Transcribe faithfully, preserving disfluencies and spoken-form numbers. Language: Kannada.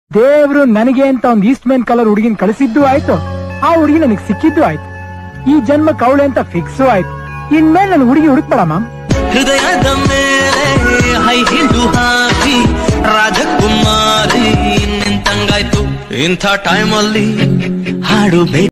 ದೇವ್ರು ನನಗೆ ಅಂತ ಒಂದ್ ಈಸ್ಟ್ ಮ್ಯಾನ್ ಕಲರ್ ಹುಡುಗಿನ ಕಳಿಸಿದ್ದು ಆಯ್ತು, ಆ ಹುಡುಗಿ ನನಗೆ ಸಿಕ್ಕಿದ್ದು ಆಯ್ತು. ಈ ಜನ್ಮಕ್ಕೆ ಅವಳೆ ಅಂತ ಫಿಕ್ಸು ಆಯ್ತು. ಇನ್ಮೇಲೆ ನನ್ ಹುಡುಗಿ ಹುಡುಕ್ಬೇಡ ಮ್ಯಾಮ್. ಹೃದಯದ ಮೇಲೆ ಹೈ ಹಿಂಡು ಹಾಕಿ ರಾಜಕುಮಾರಿ ನಿಂತಂಗಾಯ್ತು. ಇಂಥ ಟೈಮಲ್ಲಿ ಹಾಡು